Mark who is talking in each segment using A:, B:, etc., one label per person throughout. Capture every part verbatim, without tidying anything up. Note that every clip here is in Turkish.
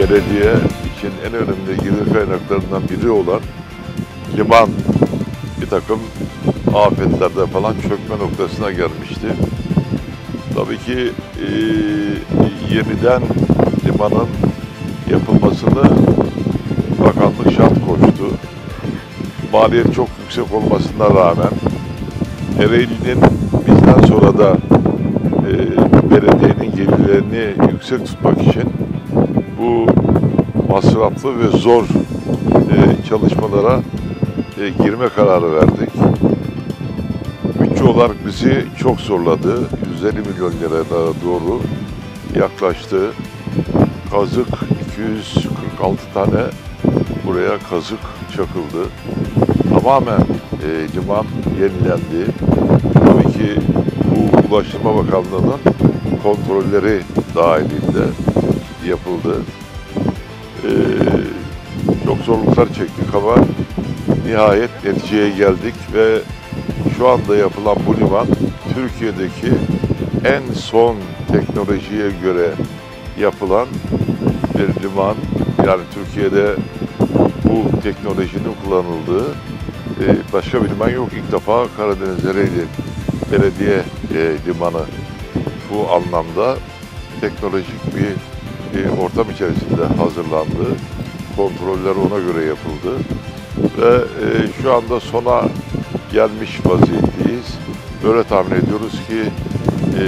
A: belediye için en önemli gelir kaynaklarından biri olan liman bir takım afetlerde falan çökme noktasına gelmişti. Tabii ki e, yeniden limanın yapılmasını bakanlık şart koştu. Maliyet çok yüksek olmasına rağmen Ereğli'nin bizden sonra da e, belediyenin gelirlerini yüksek tutmak için bu masraflı ve zor e, çalışmalara e, girme kararı verdik. Bütçe olarak bizi çok zorladı. yüz elli milyon liraya doğru yaklaştı. Kazık iki yüz kırk altı tane buraya kazık çakıldı. Tamamen e, liman yenilendi. Tabii ki bu Ulaştırma Bakanlığı'nın kontrolleri dahilinde yapıldı. E, çok zorluklar çektik ama nihayet neticeye geldik ve şu anda yapılan bu liman Türkiye'deki en son teknolojiye göre yapılan bir liman. Yani Türkiye'de bu teknolojinin kullanıldığı e, başka bir liman yok. İlk defa Karadeniz Ereğli Belediye e, Limanı bu anlamda teknolojik bir e, ortam içerisinde hazırlandı. Kontroller ona göre yapıldı. Ve e, şu anda sona gelmiş vaziyetteyiz. Böyle tahmin ediyoruz ki e,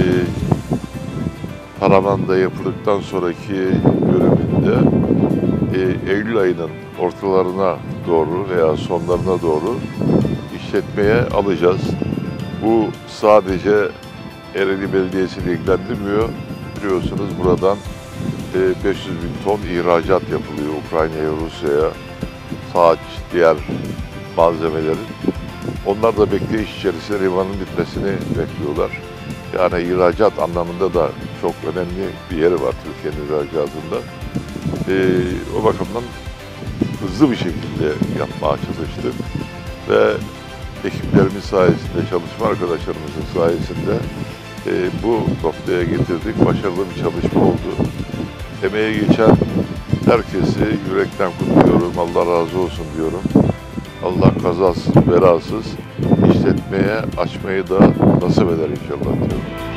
A: Karaman'da yapıldıktan sonraki bölümünde e, Eylül ayının ortalarına doğru veya sonlarına doğru işletmeye alacağız. Bu sadece Ereğli Belediyesi'ni ilgilendirmiyor. Biliyorsunuz buradan e, beş yüz bin ton ihracat yapılıyor Ukrayna'ya, Rusya'ya, saç, diğer malzemelerin. Onlar da bekleyiş içerisinde limanın bitmesini bekliyorlar. Yani ihracat anlamında da çok önemli bir yeri var Türkiye'nin ihracatında. Ee, o bakımdan hızlı bir şekilde yapmaya çalıştık ve ekiplerimiz sayesinde, çalışma arkadaşlarımızın sayesinde e, bu noktaya getirdik. Başarılı bir çalışma oldu. Emeğe geçen herkesi yürekten kutluyorum. Allah razı olsun diyorum. Allah kazasız, belasız işletmeye açmayı da nasip eder inşallah diyorum.